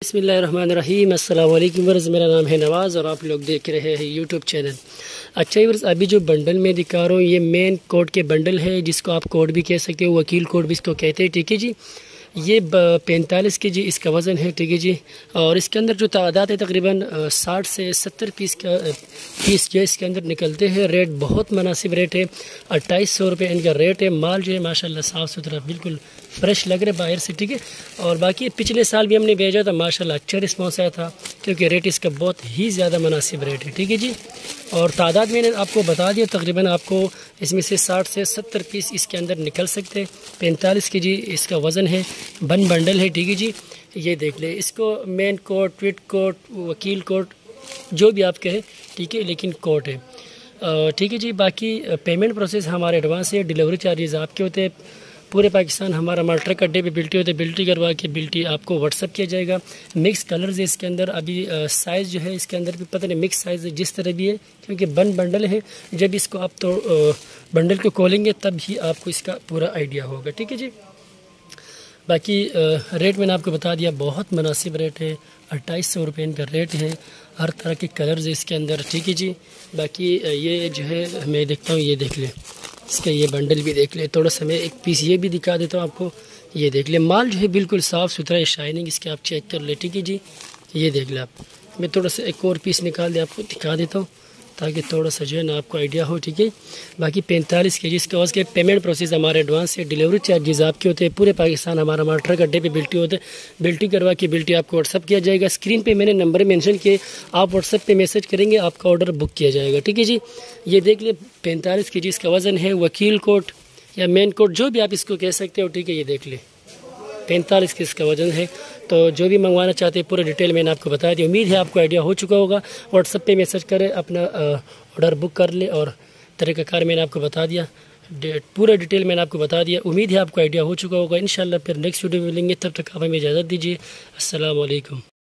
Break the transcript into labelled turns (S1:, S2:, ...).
S1: बिस्मिल्लाहिर्रहमानिर्रहीम। अस्सलाम वालेकुम वर्स, मेरा नाम है नवाज़ और आप लोग देख रहे हैं यूट्यूब चैनल। अच्छा वर्स, अभी जो बंडल में दिखा रहा हूँ ये मेन कोड के बंडल है, जिसको आप कोड भी कह सकते हो, वकील कोड भी इसको कहते हैं। ठीक है जी, ये 45 के जी इसका वज़न है। ठीक है जी, और इसके अंदर जो तादाद है तकरीबन 60 से 70 पीस जो इसके अंदर निकलते हैं। रेट बहुत मुनासिब रेट है, 2800 रुपये इनका रेट है। माल जो है माशाल्लाह साफ़ सुथरा बिल्कुल फ्रेश लग रहा है बाहर से। ठीक है, और बाकी पिछले साल भी हमने भेजा था, माशाल्लाह अच्छा रिस्पॉन्स आया था, क्योंकि रेट इसका बहुत ही ज़्यादा मुनासिब रेट है। ठीक है जी, और तादाद मैंने आपको बता दिया, तकरीबन आपको इसमें से 60 से 70 पीस इसके अंदर निकल सकते हैं। 45 के जी इसका वज़न है, बंडल है। ठीक है जी, ये देख ले, इसको मेन कोट, ट्विट कोट, वकील कोट जो भी आप कहें, ठीक है, लेकिन कोट है। ठीक है जी, बाकी पेमेंट प्रोसेस हमारे एडवांस है, डिलीवरी चार्जेस आपके होते हैं। पूरे पाकिस्तान हमारा माल ट्रक अड्डे पे बिल्टी होते हैं, बिल्टी करवा के बिल्टी आपको व्हाट्सअप किया जाएगा। मिक्स कलर्स है इसके अंदर, अभी साइज़ जो है इसके अंदर भी पता नहीं मिक्स साइज़ है, जिस तरह भी है, क्योंकि बंडल है। जब इसको आप तो बंडल को खोलेंगे तब ही आपको इसका पूरा आइडिया होगा। ठीक है जी, बाकी रेट मैंने आपको बता दिया, बहुत मुनासिब रेट है, 2800 रुपये इनका रेट है। हर तरह के कलर्स है इसके अंदर। ठीक है जी, बाकी ये जो है मैं देखता हूँ, ये देख ले, इसका ये बंडल भी देख ले। थोड़ा सा मैं एक पीस ये भी दिखा देता हूँ आपको, ये देख ले, माल जो है बिल्कुल साफ़ सुथरा है, शाइनिंग इसके आप चेक कर ले। ठीक है जी, ये देख ले आप, मैं थोड़ा सा एक और पीस निकाल दे आपको दिखा देता हूँ, ताकि थोड़ा सा जो है ना आपको आइडिया हो। ठीक है, बाकी 45 के जी इसके वजह के पेमेंट प्रोसेस हमारे एडवांस से, डिलीवरी चार्जेस आपके होते हैं। पूरे पाकिस्तान हमारा माल ट्रक अड्डे पे बिल्टी होते हैं, बिल्टी करवा के बिल्टी आपको व्हाट्सअप किया जाएगा। स्क्रीन पे मैंने नंबर मेंशन किए, आप व्हाट्सअप पे मैसेज करेंगे, आपका ऑर्डर बुक किया जाएगा। ठीक है जी, ये देख ले, 45 के जी इसका वज़न है, वकील कोट या मेन कोट जो भी आप इसको कह सकते हो। ठीक है, ये देख ले, 45 के इसका वज़न है। तो जो भी मंगवाना चाहते हैं पूरा डिटेल मैंने आपको बता दी। उम्मीद है आपको आइडिया हो चुका होगा। व्हाट्सएप पे मैसेज करें, अपना ऑर्डर बुक कर ले, और तरीक़ाकार मैंने आपको बता दिया, पूरा डिटेल मैंने आपको बता दिया। उम्मीद है आपको आइडिया हो चुका होगा। इंशाल्लाह फिर नेक्स्ट वीडियो में मिलेंगे, तब तक आप हमें इजाज़त दीजिए। अस्सलाम वालेकुम।